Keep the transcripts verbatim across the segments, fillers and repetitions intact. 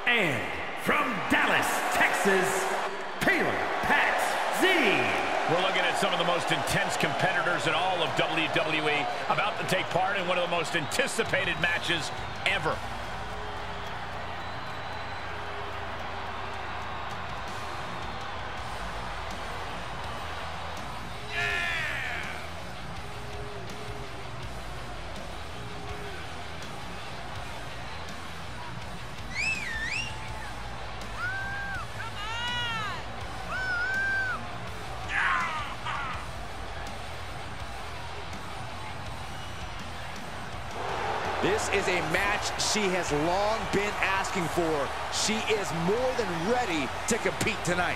And from Dallas, Texas, Tatum Paxley. We're looking at some of the most intense competitors in all of W W E about to take part in one of the most anticipated matches ever. This is a match she has long been asking for. She is more than ready to compete tonight.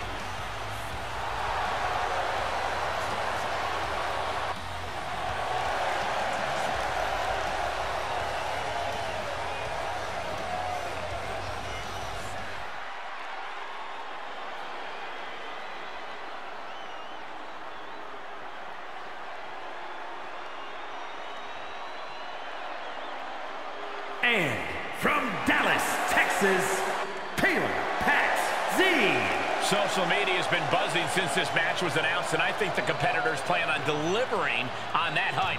And from Dallas, Texas, Tatum Paxley. Social media has been buzzing since this match was announced, and I think the competitors plan on delivering on that hype.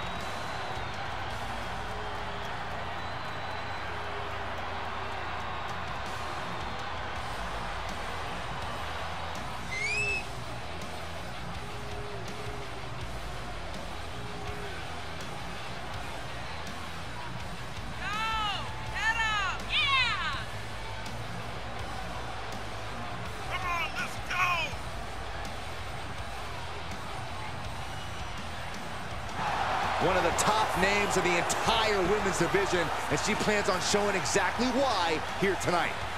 One of the top names of the entire women's division, and she plans on showing exactly why here tonight.